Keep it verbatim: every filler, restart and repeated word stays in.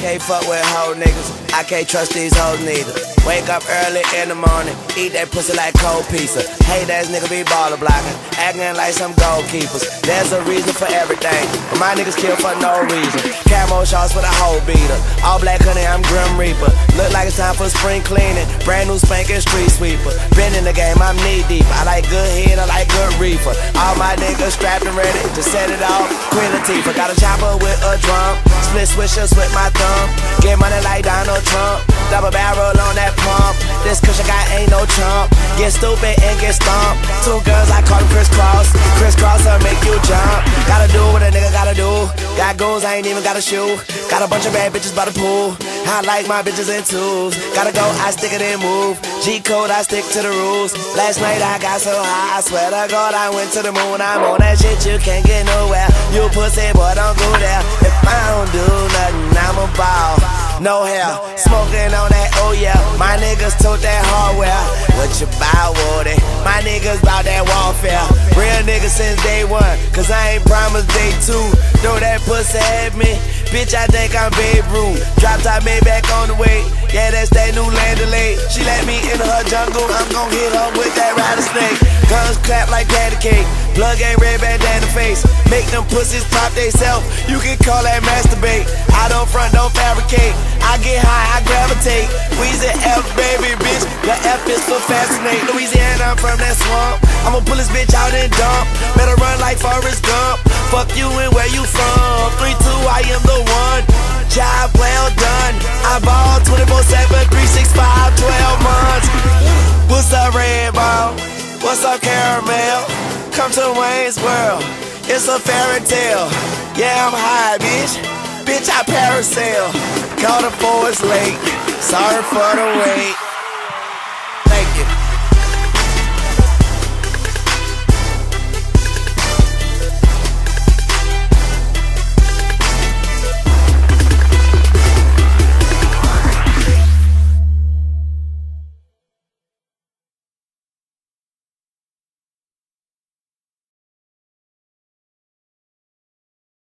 Can't fuck with hoe niggas, I can't trust these hoes neither. Wake up early in the morning, eat that pussy like cold pizza. Hate ass nigga be baller blocking, acting like some goalkeepers. There's a reason for everything, but my niggas kill for no reason. Camo shorts with a hoe beater, all black honey, I'm Grim Reaper. Look like it's time for spring cleaning, brand new spanking street sweeper. Been in the game, I'm knee deep. I like good head, I like good reefer. All my niggas strapped and ready to set it off. Queen Latifah, got a chopper with a drum, split swishers with my thumb. Get money like Donald Trump, double barrel on that pump. This cushion guy ain't no chump. Get stupid and get stomped. Two girls, I call them crisscross. Crisscross will make you jump. Gotta do what a nigga gotta do. Got goons, I ain't even got a shoe. Got a bunch of bad bitches by the pool. I like my bitches in twos. Gotta go, I stick it and move. G-code, I stick to the rules. Last night I got so high, I swear to God I went to the moon. I'm on that shit, you can't get nowhere. You pussy boy, don't go there. If I don't do nothing, I'm a ball. No hair, smoking on that, oh yeah. My niggas tote that hardware. What you bout, Woody? My niggas bout that warfare. Real niggas since day one, cause I ain't promised day two. Throw that pussy at me, bitch, I think I'm Babe Ruth. Drop top made back on the way, yeah, that's that new land delay. She let me in her jungle, I'm gon' hit her with that rattlesnake. Guns clap like patty cake, blood gang red bandana face. Make them pussies pop they self, you can call that masturbate. I don't front, don't fabricate, I get high, I gravitate. Weezy F, baby, bitch, the F is for fascinate. Louisiana, I'm from that swamp, I'ma pull this bitch out and dump. Better run like Forrest Gump, fuck you and where you from. three two, I am the one, job well done. I ball twenty-four seven, three sixty-five, twelve months. What's up, Red Ball? What's up, Caramel? Come to Wayne's World, it's a fairy tale. Yeah, I'm high, bitch, bitch, I parasail. Call the Forest Lake, sorry for the wait.